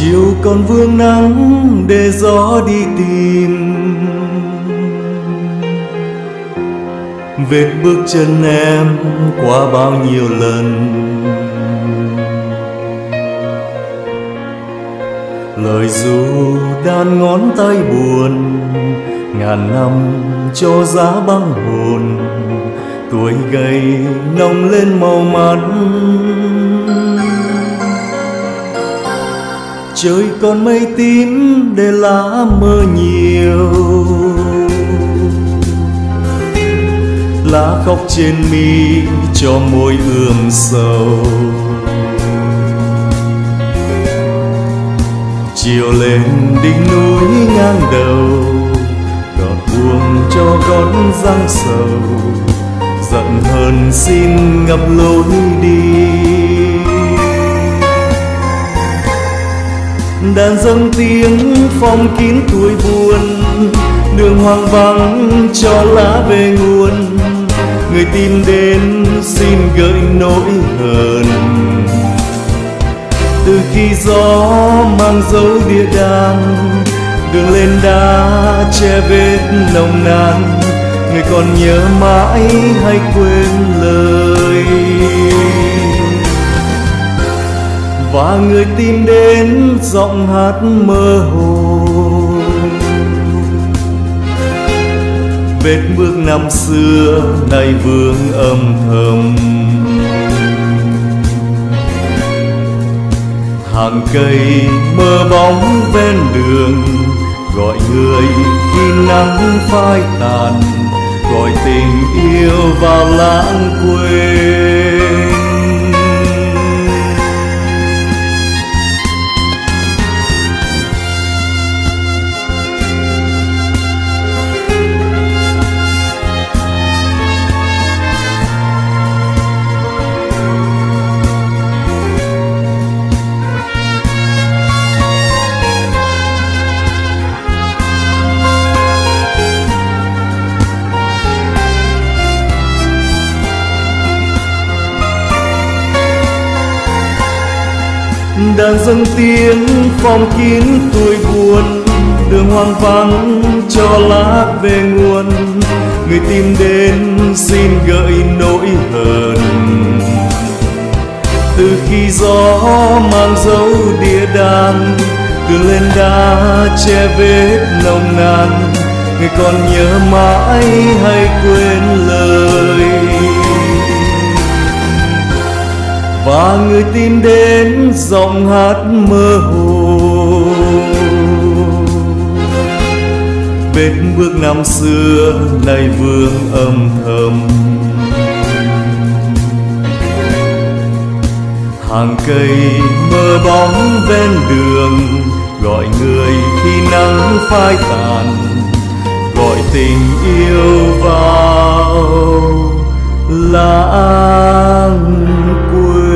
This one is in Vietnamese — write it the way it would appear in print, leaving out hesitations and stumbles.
chiều còn vương nắng để gió đi tìm. Vết bước chân em qua bao nhiêu lần, lời ru đan ngón tay buồn, ngàn năm cho giá băng hồn. Tuổi gầy nồng lên màu mắt, trời còn mây tím để lá mơ nhiều. Lá khóc trên mi cho môi ươm sầu, chiều lên đỉnh núi ngang đầu, đọt buông cho con răng sầu. Giận hờn xin ngập lối đi, đàn dâng tiếng phong kín tuổi buồn. Đường hoang vắng cho lá về nguồn, người tìm đến xin gợi nỗi hờn. Từ khi gió mang dấu địa đàng, đường lên đá che vết nồng nàn. Người còn nhớ mãi hay quên lời, và người tìm đến giọng hát mơ hồ. Vết bước năm xưa nay vương âm thầm, hàng cây mơ bóng ven đường, gọi người khi nắng phai tàn, gọi tình yêu vào lãng quên. Đàn dâng tiếng phong kín tuổi buồn, đường hoang vắng cho lá về nguồn. Người tìm đến xin gợi nỗi hờn, từ khi gió mang dấu địa đàng. Đường lên đá che vết nồng nàn, người còn nhớ mãi hay quên lời, và người tìm đến giọng hát mơ hồ. Vết bước năm xưa nay vương âm thầm, hàng cây mơ bóng ven đường, gọi người khi nắng phai tàn, gọi tình yêu vào lãng quên.